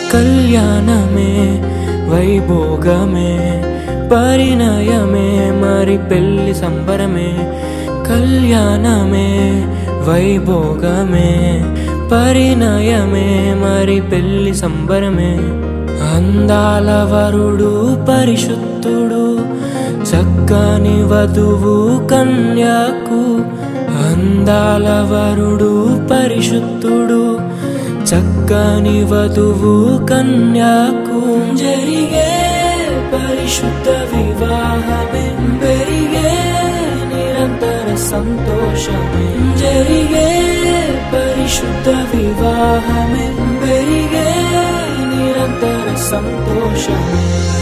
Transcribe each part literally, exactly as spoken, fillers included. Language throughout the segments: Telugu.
కళ్యాణమే వైభోగమే పరిణయమే మరి పెళ్లి సంబరమే కళ్యాణమే వైభోగమే పరిణయమే మరి పెళ్లి సంబరమే అందాల వరుడు పరిశుద్ధుడు చక్కని వధువు కన్యాకు అందాల వరుడు పరిశుద్ధుడు చక్కని వధువు కన్యాకు జరిగే పరిశుద్ధ వివాహమే పెరిగే నిరంతర సంతోషమే జరిగే పరిశుద్ధ వివాహమే పెరిగే నిరంతర సంతోషమే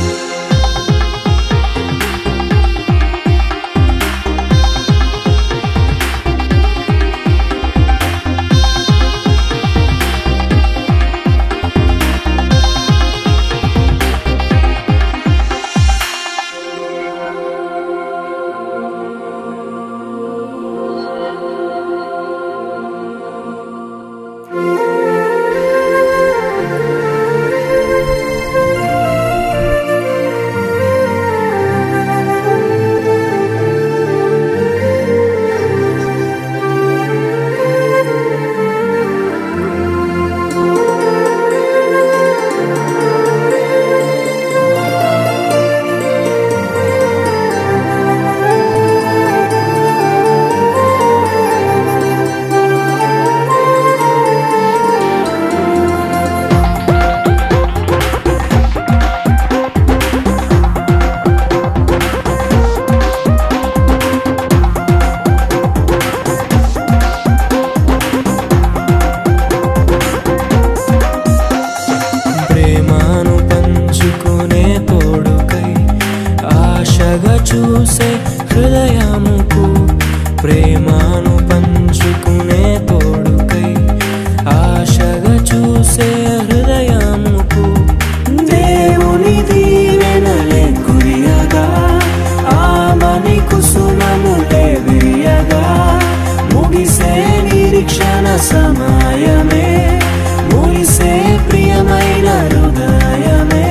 చూసే హృదయముకు ప్రేమను పంచుకునే తోడుకై ఆశగా చూసే హృదయముకు దేవుని దీవెనలే కురియగా ఆమని కుసుమములే విరియగా ముగిసే నిరీక్షణ సమయమే ముగిసే ప్రియమైన హృదయమే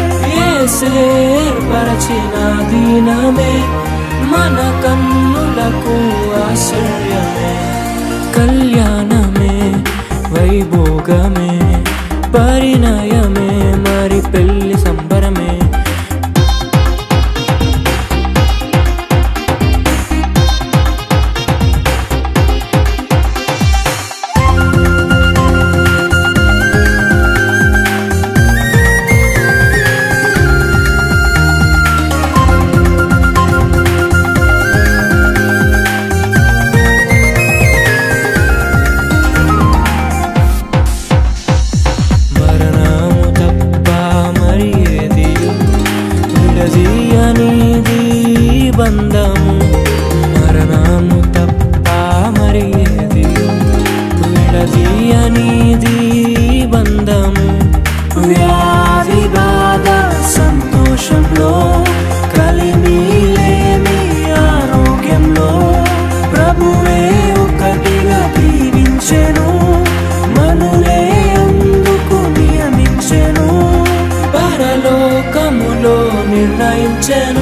ఏర్పరచిన దినమే మన కన్నులకు ఆశ్చర్యమే కళ్యాణమే వైభోగమే పరిణయమే మరి పెళ్లి సంబరమే బంధము మరణము తప్ప మరి ఏది విడదీయనిది బంధము వ్యాధి బాధ సంతోషంలో కలిమిలేని ఆరోగ్యంలో ప్రభువే ఒకటిగా దీవించెను మనులే అందుకు నియమించెను పరలోకములో నిర్ణయించెను